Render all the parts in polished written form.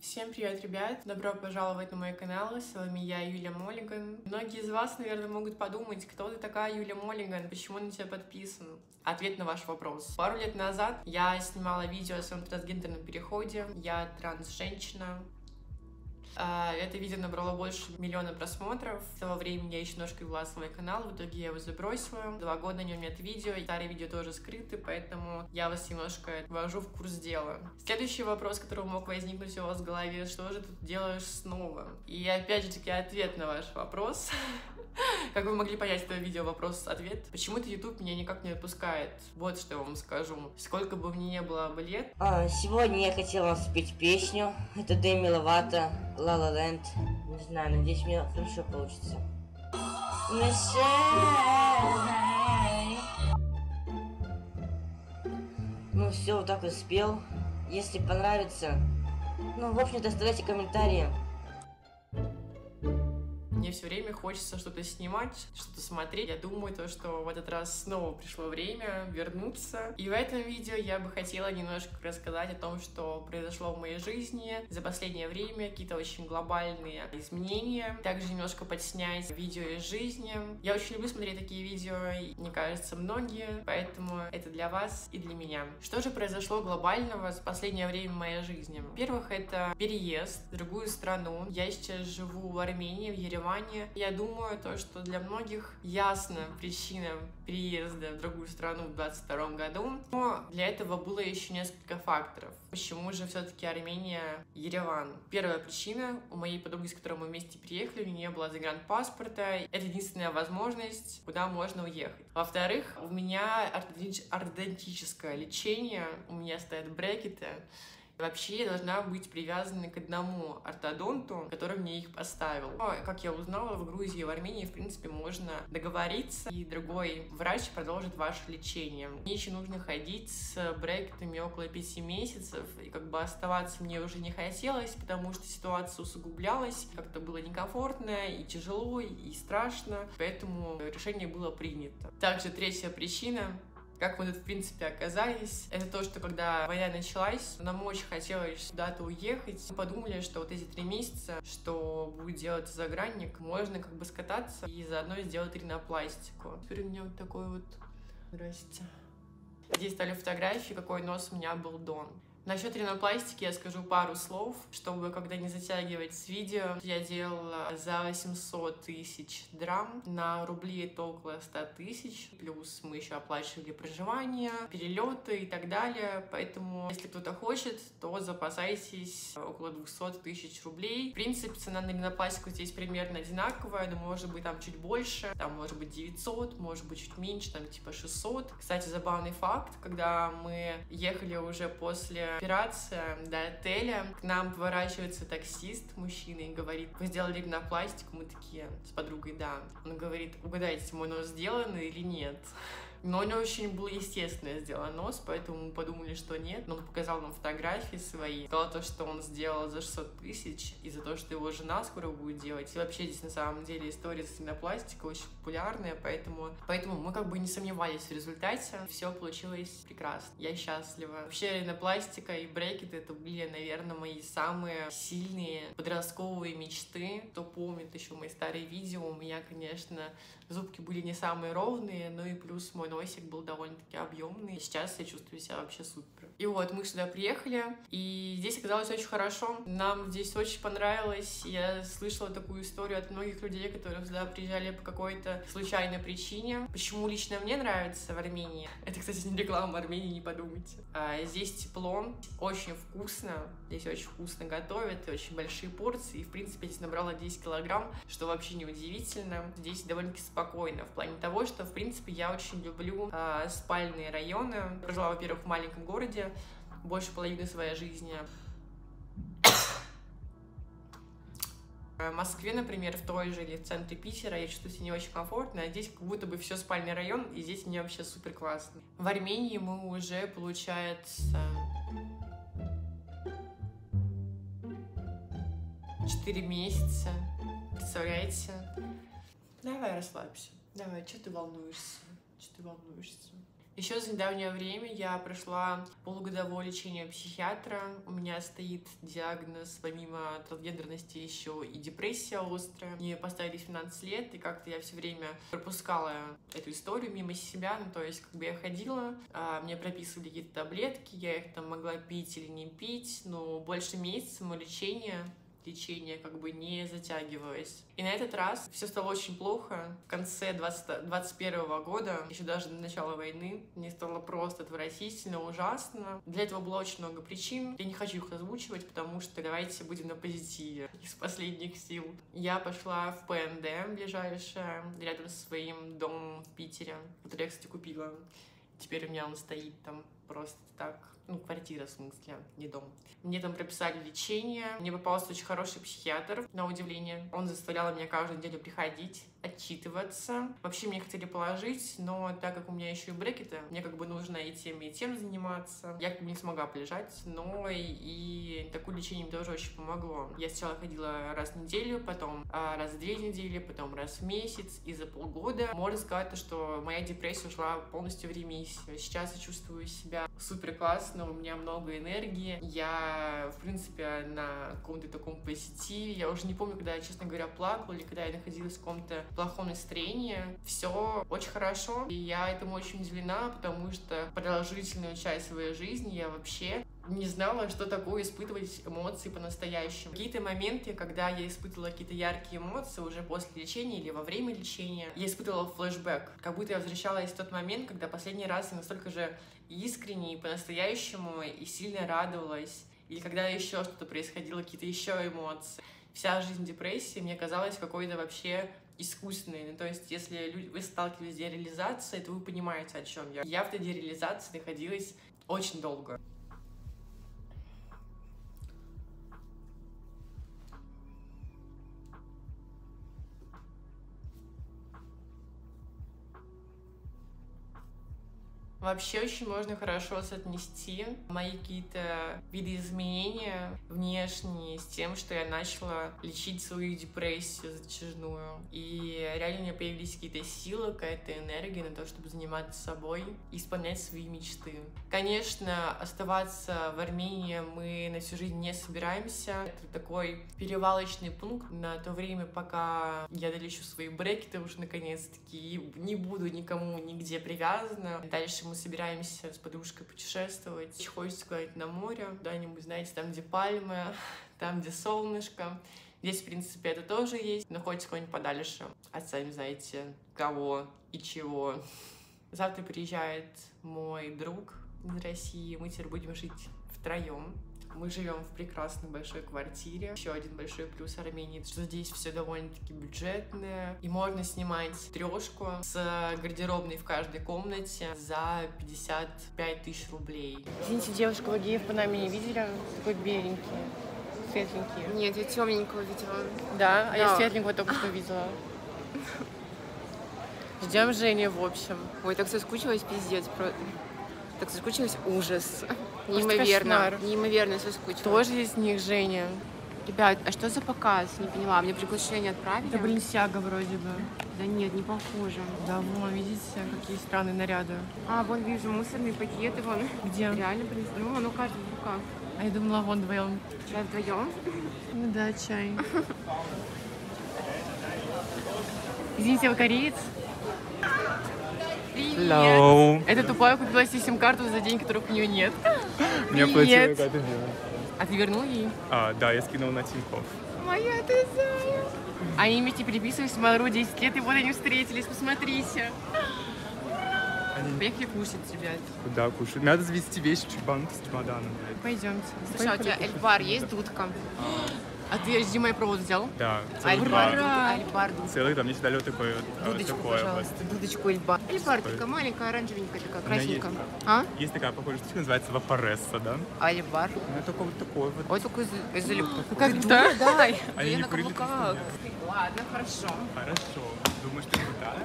Всем привет, ребят! Добро пожаловать на мой канал, с вами я, Юлия Моллиган. Многие из вас, наверное, могут подумать, кто ты такая, Юлия Моллиган, почему на тебя подписан? Ответ на ваш вопрос. Пару лет назад я снимала видео о своем трансгендерном переходе, я транс-женщина. Это видео набрало больше 1 миллиона просмотров. С того времени я еще немножко вела свой канал, в итоге я его забросила. 2 года на нем нет видео, и старые видео тоже скрыты, поэтому я вас немножко ввожу в курс дела. Следующий вопрос, который мог возникнуть у вас в голове: что же ты тут делаешь снова? И опять же таки ответ на ваш вопрос. Как вы могли понять, это видео вопрос-ответ. Почему-то YouTube меня никак не отпускает. Вот что я вам скажу. Сколько бы мне не было бы лет. Сегодня я хотела вам спеть песню. Это Дэми Ловато, La La Land. Не знаю, надеюсь, мне хорошо получится. Ну все, вот так вот спел. Если понравится, в общем-то, оставляйте комментарии. Мне все время хочется что-то снимать, что-то смотреть. Я думаю, что в этот раз снова пришло время вернуться. И в этом видео я бы хотела немножко рассказать о том, что произошло в моей жизни за последнее время, какие-то очень глобальные изменения. Также немножко подснять видео из жизни. Я очень люблю смотреть такие видео, мне кажется, многие, поэтому это для вас и для меня. Что же произошло глобального за последнее время в моей жизни? Во-первых, это переезд в другую страну. Я сейчас живу в Армении, в Ереване. Я думаю, что для многих ясна причина переезда в другую страну в 2022 году, но для этого было еще несколько факторов. Почему же все-таки Армения, Ереван? Первая причина: у моей подруги, с которой мы вместе приехали, у нее не было загранпаспорта. Это единственная возможность, куда можно уехать. Во-вторых, у меня ортодонтическое лечение, у меня стоят брекеты. Вообще я должна быть привязана к одному ортодонту, который мне их поставил. Но, как я узнала, в Грузии и в Армении, в принципе, можно договориться, и другой врач продолжит ваше лечение. Мне еще нужно ходить с брекетами около 5 месяцев, и оставаться мне уже не хотелось, потому что ситуация усугублялась, как-то было некомфортно, и тяжело, и страшно, поэтому решение было принято. Также третья причина: как мы тут, в принципе, оказались, это то, что когда война началась, нам очень хотелось куда-то уехать. Мы подумали, что вот эти 3 месяца, что будет делать загранник, можно скататься и заодно сделать ринопластику. Теперь у меня вот такой вот... Здрасте. Здесь стали фотографии, какой нос у меня был до. Насчет ринопластики я скажу пару слов, чтобы когда не затягивать с видео. Я делала за 800 тысяч драм, на рубли это около 100 тысяч, плюс мы еще оплачивали проживание, перелеты и так далее, поэтому если кто-то хочет, то запасайтесь около 200 тысяч рублей. В принципе, цена на ринопластику здесь примерно одинаковая, но может быть там чуть больше, там может быть 900, может быть чуть меньше, там типа 600. Кстати, забавный факт: когда мы ехали уже после операции до отеля, к нам поворачивается таксист, мужчина, и говорит: вы сделали ринопластику? Мы такие с подругой: да. Он говорит: угадайте, мой нос сделан или нет? Но у него очень был естественно сделан нос, поэтому мы подумали, что нет. Но он показал нам фотографии свои, сказал что он сделал за 600 тысяч, и за то, что его жена скоро будет делать. И вообще здесь на самом деле история с ринопластикой очень популярная, поэтому мы не сомневались в результате. Все получилось прекрасно. Я счастлива. Вообще ринопластика и брекеты — это были, наверное, мои самые сильные подростковые мечты. Кто помнит еще мои старые видео, у меня, конечно, зубки были не самые ровные, но и плюс мой носик был довольно-таки объемный. Сейчас я чувствую себя вообще супер. И вот мы сюда приехали, и здесь оказалось очень хорошо. Нам здесь очень понравилось. Я слышала такую историю от многих людей, которые сюда приезжали по какой-то случайной причине. Почему лично мне нравится в Армении? Это, кстати, не реклама Армении, не подумайте. Здесь тепло, очень вкусно. Здесь очень вкусно готовят, и очень большие порции. И, в принципе, я здесь набрала 10 килограмм, что вообще не удивительно. Здесь довольно-таки спокойно, в плане того, что, в принципе, я очень люблю спальные районы. Прожила, во-первых, в маленьком городе больше половины своей жизни. В Москве, например, в той же или в центре Питера я чувствую себя не очень комфортно, а здесь как будто бы все спальный район, и здесь мне вообще супер классно. В Армении мы уже, получается, 4 месяца. Представляете? Давай расслабься. Давай, что ты волнуешься? Еще за недавнее время я прошла полугодовое лечение психиатра. У меня стоит диагноз, помимо трансгендерности, еще и депрессия острая. Мне поставили 17 лет, и как-то я все время пропускала эту историю мимо себя. Ну, то есть, как бы я ходила, мне прописывали какие-то таблетки, я их там могла пить или не пить, но больше месяца мое лечение как бы не затягивалось. И на этот раз все стало очень плохо. В конце 2021 года, еще даже до начала войны, мне стало просто отвратительно, ужасно. Для этого было очень много причин. Я не хочу их озвучивать, потому что давайте будем на позитиве из последних сил. Я пошла в ПНД ближайшее, рядом со своим домом в Питере, который я, кстати, купила. Теперь у меня он стоит там просто так. Ну, квартира, в смысле, не дом. Мне там прописали лечение. Мне попался очень хороший психиатр, на удивление. Он заставлял меня каждую неделю приходить, отчитываться. Вообще мне хотели положить, но так как у меня еще и брекеты, мне как бы нужно и тем заниматься. Я как бы не смогла полежать, но и такое лечение мне тоже очень помогло. Я сначала ходила раз в неделю, потом раз в 2 недели, потом раз в месяц, и за полгода можно сказать, что моя депрессия ушла полностью в ремиссию. Сейчас я чувствую себя супер классно, у меня много энергии. Я, в принципе, на каком-то таком позитиве. Я уже не помню, когда я, честно говоря, плакала или когда я находилась в каком-то плохом настроении. Все очень хорошо, и я этому очень удивлена, потому что продолжительную часть своей жизни я вообще не знала, что такое испытывать эмоции по-настоящему. Какие-то моменты, когда я испытывала какие-то яркие эмоции уже после лечения или во время лечения, я испытывала флешбэк, как будто я возвращалась в тот момент, когда последний раз я настолько же искренне и по-настоящему и сильно радовалась, или когда еще что-то происходило, какие-то еще эмоции. Вся жизнь депрессии мне казалась какой-то вообще искусственной. Ну, то есть, если вы сталкивались с дереализацией, то вы понимаете, о чем я. Я в этой дереализации находилась очень долго. Вообще очень можно хорошо соотнести мои какие-то видоизменения внешние с тем, что я начала лечить свою депрессию затяжную. И реально у меня появились какие-то силы, какая-то энергия на то, чтобы заниматься собой и исполнять свои мечты. Конечно, оставаться в Армении мы на всю жизнь не собираемся. Это такой перевалочный пункт на то время, пока я долечу свои брекеты уже наконец-таки и не буду никому нигде привязана. Дальше мы собираемся с подружкой путешествовать. Очень хочется куда-нибудь на море, куда-нибудь, знаете, там, где пальмы, там, где солнышко. Здесь, в принципе, это тоже есть, но хочется куда-нибудь подальше. А сами знаете, кого и чего. Завтра приезжает мой друг из России. Мы теперь будем жить втроем. Мы живем в прекрасной большой квартире. Еще один большой плюс Армении, что здесь все довольно-таки бюджетное. И можно снимать трешку с гардеробной в каждой комнате за 55 тысяч рублей. Извините, девушка, вы геев по нами не видели? Такой беленький, светленький. Нет, я темненького видела. Да? А я светленького только что видела. Ждем Женю, в общем. Ой, так соскучилась, пиздец. Так соскучилась, ужас. Неимоверно. Неимоверно соскучилась. Тоже из них Женя. Ребят, а что за показ? Не поняла. Мне приглашение отправили? Это Баленсиага вроде бы. Да нет, не похоже. Да, вон, видите, какие странные наряды. А, вон вижу мусорные пакеты, вон. Где? Реально, ну, оно каждый в руках. А я думала, вон вдвоем. Сейчас вдвоем? Ну да, чай. Извините, вы кореец? Привет! Hello. Это тупая купила себе сим-карту за день, которых у нее нет. Мне платила какая-то девушка. А ты вернул ей? Да, я скинул на Тинькофф. Моя ты зая. Они вместе переписывались в Мару 10 лет, и вот они встретились, посмотрите. Поехали кушать, ребят. Куда кушать? Надо завести вещи в банк с чемоданом. Пойдемте. Слушай, а у тебя эльбар есть, дудка? А ты HDMI провод взял? Да, целых два. Эльбар, дудка. Целых, там есть далее такое Дудочку, такое пожалуйста. вот. Дудочку Эльба. Эльбар такая маленькая, оранжевенькая такая, У меня красненькая. есть. А? Есть такая похожая штука, называется вапоресса, да? Эльбар. Ну, такой вот такой вот. Ой, только из Как да? Дай. Они Я не на курили каблуках. Ладно, хорошо. Хорошо. Думаешь, ты крутая?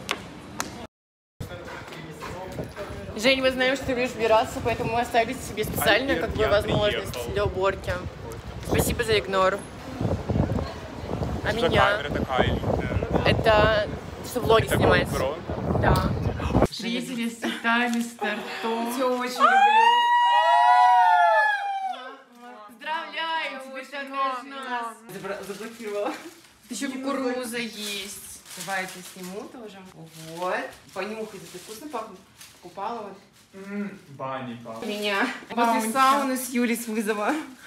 Жень, мы знаем, что ты любишь убираться, поэтому мы оставили себе специально Альберт, как бы я возможность приехал. для уборки. Спасибо за игнор. А Что за меня? камера такая элитная? Это что влоги Это снимать. GoPro? Да. Встретились с цветами, с тортом. Все очень люблю. Поздравляю, тебе так нужно. Заблокировала. Еще кукуруза есть. Давай это сниму тоже. Вот. Понюхай, это вкусно пахнет. Купала вот. Бани, папа. Меня. После сауны с Юлей с вызова.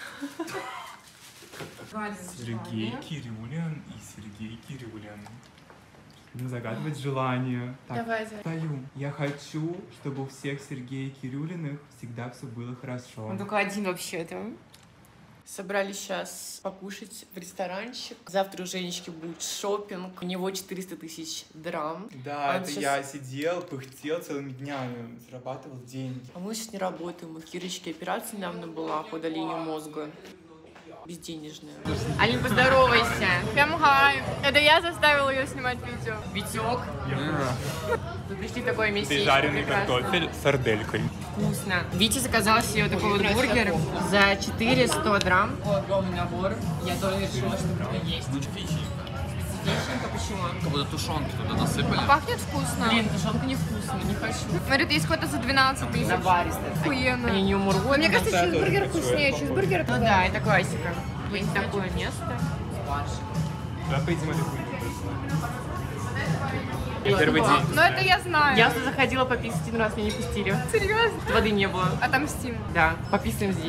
Сергей Кирюлин и Сергей Кирюлин. Будем загадывать желание. Так, Давай. стою. Я хочу, чтобы у всех Сергея Кирюлиных всегда все было хорошо. Он только один вообще-то. Собрались сейчас покушать в ресторанчик. Завтра у Женечки будет шопинг. У него 400 тысяч драм. Да, Он это щас- я сидел, пыхтел целыми днями, зарабатывал деньги. А мы сейчас не работаем. У Кирочки операция недавно была по удалению мозга. Безденежная. Алин, поздоровайся. Прям хай. Это я заставила ее снимать видео. Витек. Мы пришли в такое место. Жареный картофель с сарделькой. Вкусно. Витя заказал себе такой вот бургер за 400 драм. Огромный набор. Я тоже решила, что буду есть. Специфичненько, почему? Как будто тушенки туда насыпали. Пахнет вкусно. Блин, тушенка невкусная, не хочу. Говорит, есть какой-то за 12 тысяч. Наваристо. Охуенно. Они не умрут. Но мне кажется, чизбургер вкуснее. Чизбургер Ну да, это классика. Есть такое место. Давай поедим эту хуйню. Первый день. Но это я знаю. Я заходила пописать, один раз меня не пустили. Серьезно? Воды не было. Отомстим. Да, пописаем здесь.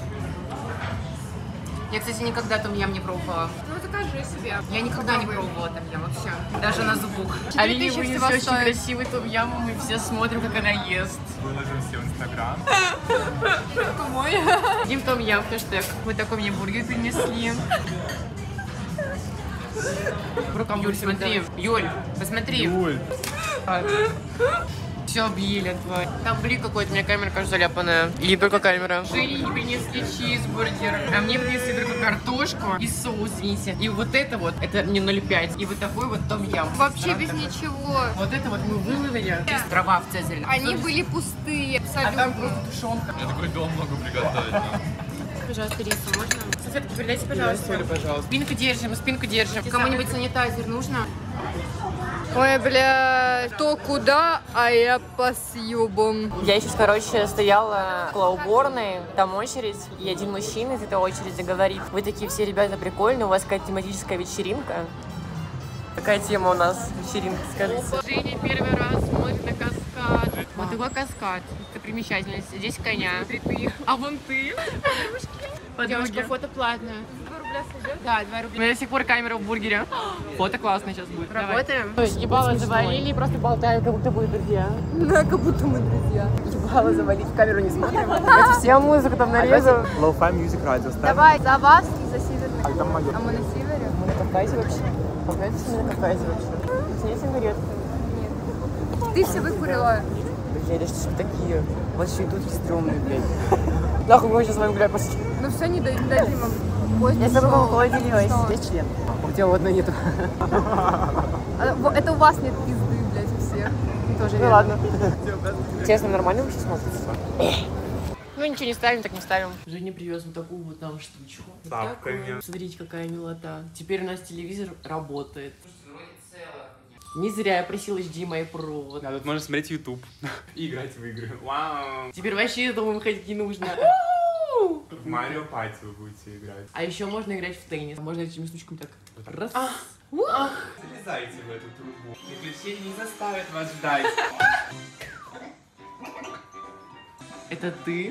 Я, кстати, никогда том-ям не пробовала. Ну закажи себе. Я никогда не пробовала том-ям вообще. Даже на зубок. Алине 4000 вынесли всего очень стоит. красивый том-ям, и мы все смотрим, как она ест. Выложим все в Инстаграм. Мой. Дим том-ям, хэштег. Вот такой мне бургер принесли. Юль, смотри. Юль, посмотри. Юль. Все объели, тварь. Там блин какой-то, у меня камера, кажется, заляпанная. Или только камера. Жене не принесли чизбургер, а мне принесли только картошку и соус, извините. И вот это вот, это не 0,5. И вот такой вот том-ям. Вообще без ничего. Вот это вот мы выловили. Трава в Цезаре. Они были пустые. А там Абсолютно. просто тушенка. Я такой дом могу приготовить. Да? Пожалуйста, рису можно? Салфетки передайте, пожалуйста. Пожалуйста. Спинку держим, спинку держим. Кому-нибудь санитайзер нужно? Ой, бля, кто куда, а я по съебам. Я сейчас, короче, стояла около уборной, там очередь, и один мужчина из этой очереди говорит: вы такие все ребята прикольные, у вас какая-то тематическая вечеринка. Какая тема у нас вечеринка, скажите? Женя первый раз смотрит на каскад. Вот такой каскад. Это примечательность. Здесь коня. А вон ты. Девушка, фото платное. 2 рубля сойдет? Да, 2 У рубля. меня до сих пор камера в бургере. Фото классное сейчас будет. Работаем? Ебало завалили и просто болтаем, как будто мы друзья. Да, как будто мы друзья. Ебало завалить, в камеру не смотрим. Я музыку там нарезал. Low-fi Music Radio ставь. Давай, за вас и за Северный. А там мое. А мы на севере? Мы на Кавказе вообще. Знаете, что мы на Кавказе вообще? Снять сигарет. Ты все выкурила. Блядь, что ж такие? Вот еще идут стрёмные, блядь. Нахуй мы сейчас с вами гулять пошли. Ну все, не дадим им. Поздно Я с тобой шоу. в холодильнике, Что? здесь член. У тебя одной нету. Это у вас нет пизды, блядь, у всех. Тоже ну ладно. Честно, нормально вообще смотрится? Ну ничего не ставим, так не ставим. Женя привез вот такую вот нам штучку. Тапками. Смотрите, какая милота. Теперь у нас телевизор работает. Не зря я просила HDMI мои провод. Да, тут можно смотреть YouTube и играть в игры. Вау! Теперь вообще из дома выходить не нужно. В Марио Пати вы будете играть. А еще можно играть в теннис. Можно этими штучками так. Раз. Залезайте в эту трубу. Приключения не заставят вас ждать. Это ты?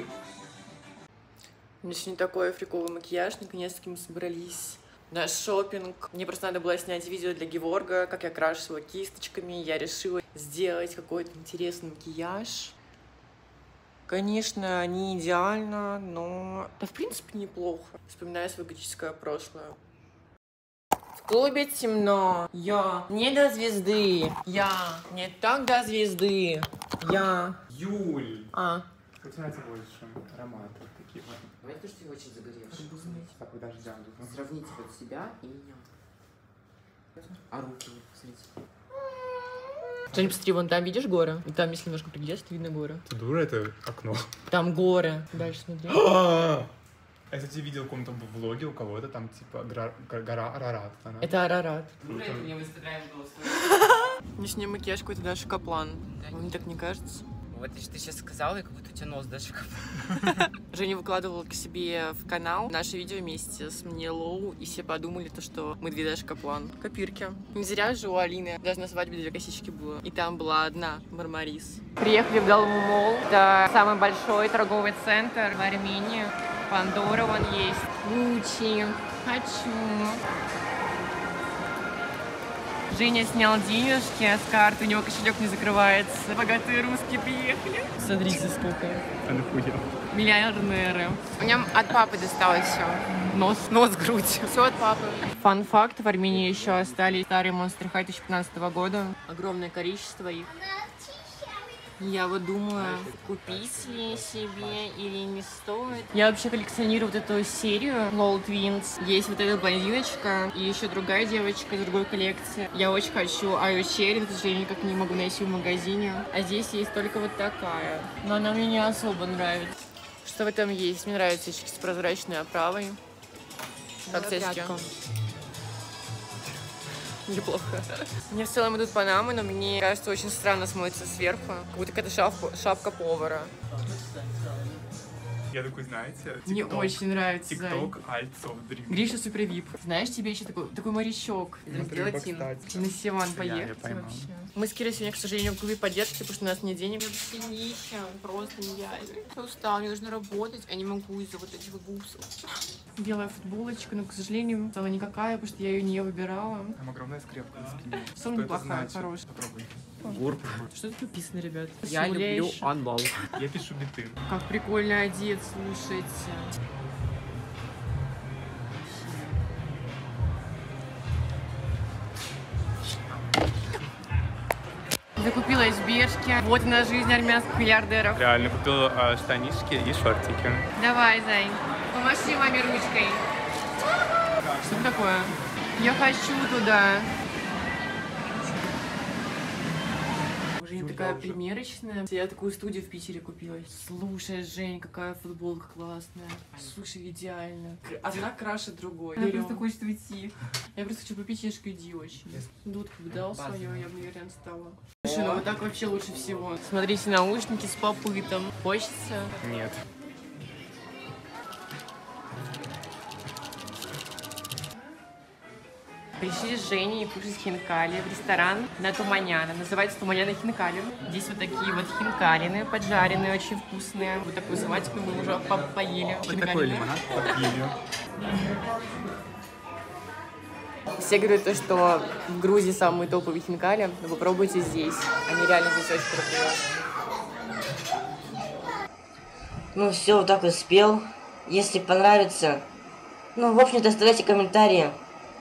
У меня сегодня такой фриковый макияж. Наконец-таки мы собрались на шопинг. Мне просто надо было снять видео для Геворга, как я крашу его кисточками. Я решила сделать какой-то интересный макияж. Конечно, не идеально, но да, в принципе неплохо. Вспоминаю свое готическое прошлое. В клубе темно. Я не до звезды. Я не так до звезды. Я... Юль! А. Что тебе нравится больше? Ароматы такие вот. Давайте то, что ты очень загоревший. Так, подожди, Сравните вот себя и меня. А руки, посмотрите. Что-нибудь посмотри, вон там видишь горы? И там, если немножко приглядишь, то видно горы. Ты дура, это окно. Там горы. Дальше смотри. Я, кстати, видел в каком-то влоге у кого-то там, типа, гора Арарат. Она. Это Арарат. Ну, это мне в Инстаграме было стоит. Мне с ней макияж какой-то даже Каплан. Мне так не кажется. Вот ты сейчас сказала, и как будто у тебя нос даже Женя выкладывала к себе в канал наше видео вместе с мне Лоу, и все подумали, что мы две Даши Каплан. Копирки. Не зря же у Алины даже на свадьбе 2 косички было. И там была одна Мармарис. Приехали в Галму Молл. Это самый большой торговый центр в Армении. Пандора вон есть. Гуччи. Хочу. Женя снял денежки с карты, у него кошелек не закрывается. Богатые русские приехали. Смотрите, сколько. А нахуя? Миллионеры. Мне от папы досталось все. Нос, грудь. Все от папы. Фан факт, в Армении еще остались старые Monster High 2015 года. Огромное количество их. Я вот думаю, купить ли себе или не стоит. Я вообще коллекционирую вот эту серию LOL Twins. Есть вот эта блондиночка и еще другая девочка из другой коллекции. Я очень хочу Аю Черри, но, к сожалению, никак не могу найти в магазине. А здесь есть только вот такая. Но она мне не особо нравится. Что в этом есть? Мне нравятся очки с прозрачной оправой. Как сиськи. Неплохо. Мне в целом идут панамы, но мне кажется, очень странно смотрится сверху. Как будто какая-то шапка повара. Я такой, знаете, Мне очень нравится. TikTok Alt Soft Drink. Гриша супер вип. Знаешь, тебе еще такой морячок. Сделать им. На Севан поехать вообще. Мы с Кирой сегодня, к сожалению, в клубе поддержки, потому что у нас нет денег. Я сильнейшая, просто не я. Я устала, мне нужно работать, а не могу из-за вот этих бусов. Белая футболочка, но, к сожалению, стала никакая, потому что я ее не выбирала. Там огромная скрепка на спине. Что неплохая, хорошая. Попробуй. Гурп. Что тут написано, ребят? Я люблю анбал. Я пишу биты. Как прикольно одет, слушайте. Закупилась в Бершке. Вот она жизнь армянских миллиардеров. Реально купил штанишки и шортики. Давай, Зай. Помаши маме ручкой. Что это такое? Я хочу туда. Жень такая примерочная. Я такую студию в Питере купила. Слушай, Жень, какая футболка классная. Слушай, идеально. Одна краше другой. Я просто хочет уйти. Я просто хочу попить ешку-иди очень. Дудка бы дал свое, я бы, наверное, стала. Слушай, ну вот так вообще лучше всего. Смотрите, наушники с попытом. Хочется? Нет. Пришли с Женей кушать хинкали в ресторан на Туманяна. Называется Туманяна хинкали. Здесь вот такие вот хинкалины поджаренные, очень вкусные. Вот такую салатику мы уже поели. Вот такой лимонад попили. Все говорят, что в Грузии самые топовые хинкали, но попробуйте здесь. Они реально здесь очень крутые. Ну все, вот так вот спел. Если понравится, ну, в общем-то, оставляйте комментарии.